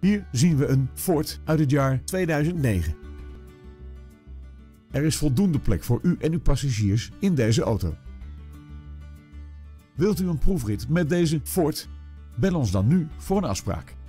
Hier zien we een Ford uit het jaar 2009. Er is voldoende plek voor u en uw passagiers in deze auto. Wilt u een proefrit met deze Ford? Bel ons dan nu voor een afspraak.